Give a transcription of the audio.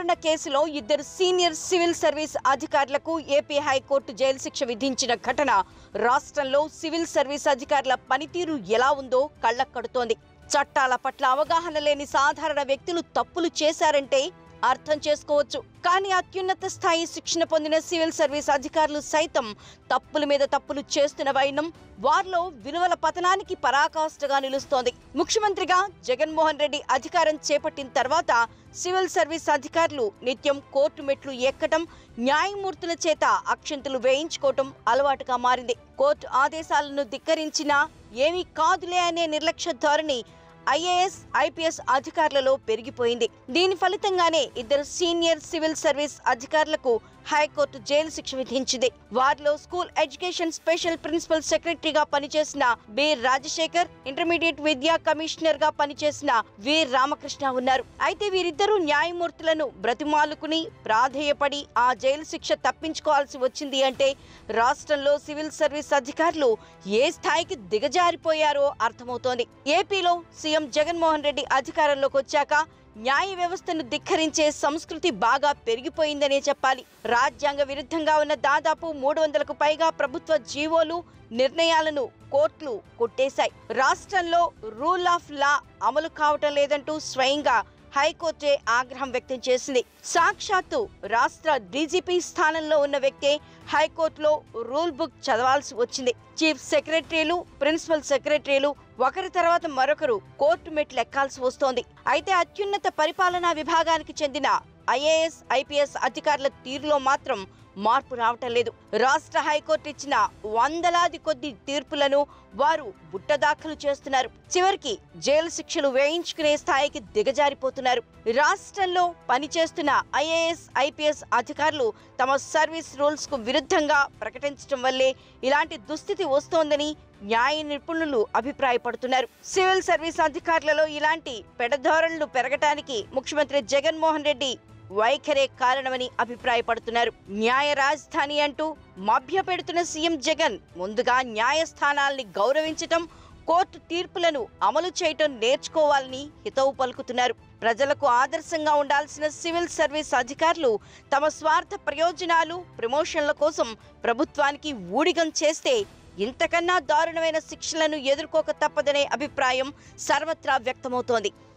హన్మకొండ కేసులో ఇద్దరు senior civil service అధికారులకు ఏపీ హైకోర్టు జైలు శిక్ష విధించిన ఘటన రాష్ట్రంలో సివిల్ సర్వీస్ అధికారుల పనితీరు ఎలా ఉందో కళ్లకడుతోంది. చట్టాల పట్ల అవగాహన లేని సాధారణ వ్యక్తులు తప్పులు చేశారంటే అర్థం చేసుకోవచ్చు. కానీ అత్యున్నత స్థాయి శిక్షణ పొందిన సివిల్ సర్వీస్ అధికారులు సైతం తప్పుల మీద తప్పులు చేస్తున్న వైనం వారిలో విలువల పతనానికి పరాకాష్ఠగా నిలుస్తోంది. ముఖ్యమంత్రిగా జగన్మోహన్ రెడ్డి అధికారం చేపట్టిన తర్వాత సివిల్ సర్వీస్ అధికారులు నిత్యం కోర్టు మెట్లు ఎక్కడం, న్యాయమూర్తుల చేత అక్షింతలు వేయించుకోవటం అలవాటుగా మారింది. కోర్టు ఆదేశాలను ధిక్కరించినా ఏమీ కాదులే అనే నిర్లక్ష్య ధోరణి ఐఏఎస్, ఐపీఎస్ అధికారులలో పెరిగిపోయింది. దీని ఫలితంగానే ఇద్దరు సీనియర్ సివిల్ సర్వీస్ అధికారులకు హైకోర్టు జైలు శిక్ష విధించింది. వారిలో స్కూల్ ఎడ్యుకేషన్ స్పెషల్ ప్రిన్సిపల్ సెక్రటరీగా పనిచేసిన బి రాజశేఖర్, ఇంటర్మీడియట్ విద్యా కమిషనర్ గా పనిచేసిన వి రామకృష్ణ ఉన్నారు. అయితే వీరిద్దరూ న్యాయమూర్తులను బ్రతిమాలుకుని ప్రాధేయపడి ఆ జైలు శిక్ష తప్పించుకోవాల్సి వచ్చింది అంటే రాష్ట్రంలో సివిల్ సర్వీస్ అధికారులు ఏ స్థాయికి దిగజారిపోయారో అర్థమవుతోంది. ఏపీలో సీఎం జగన్మోహన్ రెడ్డి అధికారంలోకి వచ్చాక న్యాయ వ్యవస్థను ధిక్కరించే సంస్కృతి బాగా పెరిగిపోయిందనే చెప్పాలి. రాజ్యాంగ విరుద్ధంగా ఉన్న దాదాపు 300కు పైగా ప్రభుత్వ జీవోలు, నిర్ణయాలను కోర్టులు కొట్టేశాయి. రాష్ట్రంలో రూల్ ఆఫ్ లా అమలు కావటం లేదంటూ స్వయంగా హైకోర్టే ఆగ్రహం వ్యక్తం చేసింది. సాక్షాత్తు రాష్ట్ర డీజీపీ స్థానంలో ఉన్న వ్యక్తే హైకోర్టులో రూల్ బుక్ చదవాల్సి వచ్చింది. చీఫ్ సెక్రటరీలు, ప్రిన్సిపల్ సెక్రటరీలు ఒకరి తర్వాత మరొకరు కోర్టు మెట్లు ఎక్కాల్సి వస్తోంది. అయితే అత్యున్నత పరిపాలనా విభాగానికి చెందిన ఐఏఎస్, ఐపీఎస్ అధికారుల తీరులో మాత్రం మార్పు రావటం లేదు. రాష్ట్ర హైకోర్టు ఇచ్చిన వందలాది కొద్ది తీర్పులను వారు బుట్టదాఖలు చేస్తున్నారు. చివరికి జైలు శిక్షలు వేయించుకునే స్థాయికి దిగజారిపోతున్నారు. రాష్ట్రంలో పనిచేస్తున్న ఐఏఎస్, ఐపీఎస్ అధికారులు తమ సర్వీస్ రూల్స్ కు విరుద్ధంగా ప్రకటించడం వల్లే ఇలాంటి దుస్థితి వస్తోందని న్యాయ నిపుణులు అభిప్రాయపడుతున్నారు. సివిల్ సర్వీస్ అధికారులలో ఇలాంటి పెడధోరణులు పెరగటానికి ముఖ్యమంత్రి జగన్మోహన్ రెడ్డి వైఖరే కారణమని అభిప్రాయపడుతున్నారు. న్యాయ రాజధాని అంటూ మభ్యపెడుతున్న సీఎం జగన్ ముందుగా న్యాయస్థానాల్ని గౌరవించటం, కోర్టు తీర్పులను అమలు చేయటం నేర్చుకోవాలని హితవు పలుకుతున్నారు. ప్రజలకు ఆదర్శంగా ఉండాల్సిన సివిల్ సర్వీస్ అధికారులు తమ స్వార్థ ప్రయోజనాలు, ప్రమోషన్ల కోసం ప్రభుత్వానికి ఊడిగం చేస్తే ఇంతకన్నా దారుణమైన శిక్షలను ఎదుర్కోక తప్పదనే అభిప్రాయం సర్వత్రా వ్యక్తమవుతోంది.